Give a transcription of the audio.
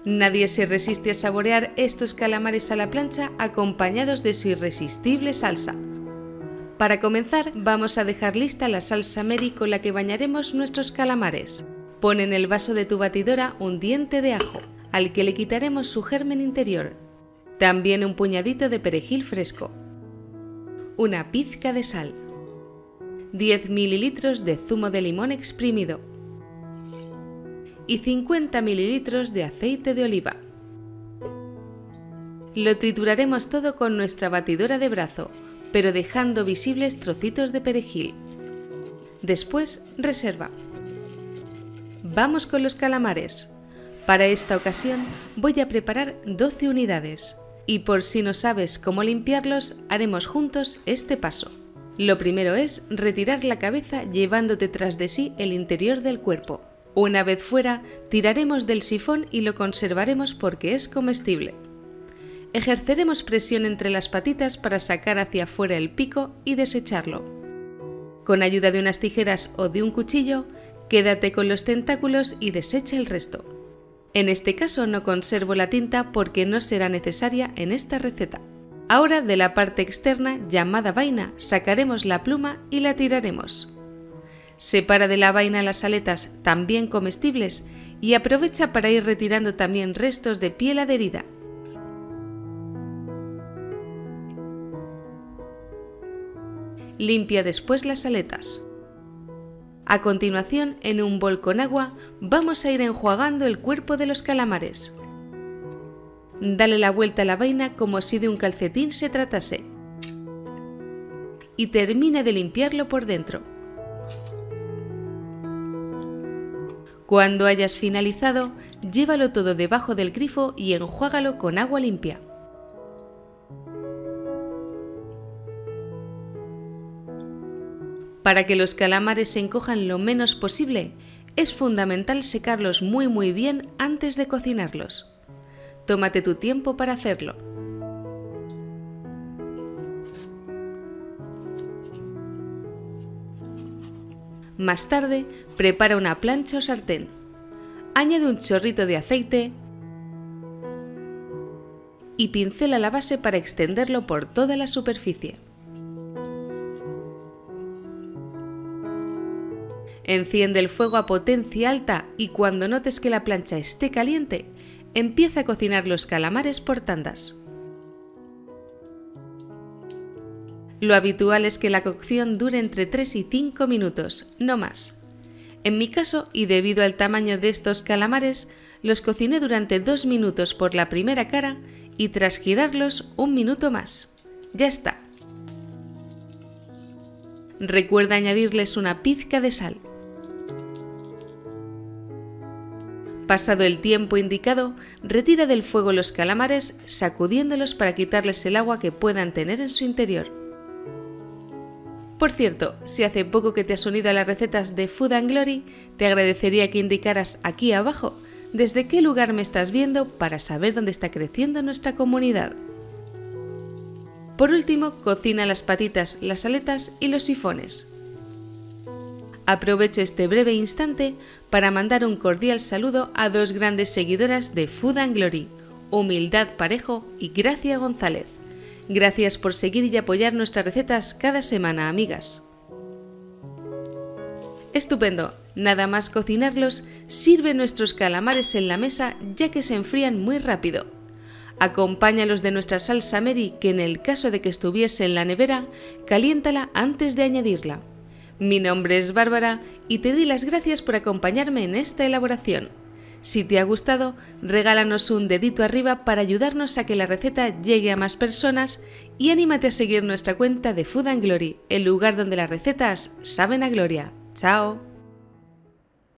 Nadie se resiste a saborear estos calamares a la plancha acompañados de su irresistible salsa. Para comenzar, vamos a dejar lista la salsa Mary con la que bañaremos nuestros calamares. Pon en el vaso de tu batidora un diente de ajo, al que le quitaremos su germen interior. También un puñadito de perejil fresco. Una pizca de sal. 10 ml de zumo de limón exprimido. Y 50 ml de aceite de oliva. Lo trituraremos todo con nuestra batidora de brazo, pero dejando visibles trocitos de perejil. Después, reserva. Vamos con los calamares. Para esta ocasión voy a preparar 12 unidades. Y por si no sabes cómo limpiarlos, haremos juntos este paso. Lo primero es retirar la cabeza llevándote tras de sí el interior del cuerpo. Una vez fuera, tiraremos del sifón y lo conservaremos porque es comestible. Ejerceremos presión entre las patitas para sacar hacia afuera el pico y desecharlo. Con ayuda de unas tijeras o de un cuchillo, quédate con los tentáculos y desecha el resto. En este caso no conservo la tinta porque no será necesaria en esta receta. Ahora de la parte externa, llamada vaina, sacaremos la pluma y la tiraremos. Separa de la vaina las aletas también comestibles y aprovecha para ir retirando también restos de piel adherida. Limpia después las aletas. A continuación, en un bol con agua, vamos a ir enjuagando el cuerpo de los calamares. Dale la vuelta a la vaina como si de un calcetín se tratase. Y termina de limpiarlo por dentro. Cuando hayas finalizado, llévalo todo debajo del grifo y enjuágalo con agua limpia. Para que los calamares se encojan lo menos posible, es fundamental secarlos muy bien antes de cocinarlos. Tómate tu tiempo para hacerlo. Más tarde, prepara una plancha o sartén. Añade un chorrito de aceite y pincela la base para extenderlo por toda la superficie. Enciende el fuego a potencia alta y cuando notes que la plancha esté caliente, empieza a cocinar los calamares por tandas. Lo habitual es que la cocción dure entre 3 y 5 minutos, no más. En mi caso, y debido al tamaño de estos calamares, los cociné durante 2 minutos por la primera cara y tras girarlos 1 minuto más. Ya está. Recuerda añadirles una pizca de sal. Pasado el tiempo indicado, retira del fuego los calamares sacudiéndolos para quitarles el agua que puedan tener en su interior. Por cierto, si hace poco que te has unido a las recetas de Food and Glory, te agradecería que indicaras aquí abajo desde qué lugar me estás viendo para saber dónde está creciendo nuestra comunidad. Por último, cocina las patitas, las aletas y los sifones. Aprovecho este breve instante para mandar un cordial saludo a 2 grandes seguidoras de Food and Glory, Humildad Parejo y Gracia González. Gracias por seguir y apoyar nuestras recetas cada semana, amigas. Estupendo, nada más cocinarlos, sirve nuestros calamares en la mesa ya que se enfrían muy rápido. Acompáñalos de nuestra salsa Mary que en el caso de que estuviese en la nevera, caliéntala antes de añadirla. Mi nombre es Bárbara y te doy las gracias por acompañarme en esta elaboración. Si te ha gustado, regálanos un dedito arriba para ayudarnos a que la receta llegue a más personas y anímate a seguir nuestra cuenta de Food and Glory, el lugar donde las recetas saben a gloria. ¡Chao!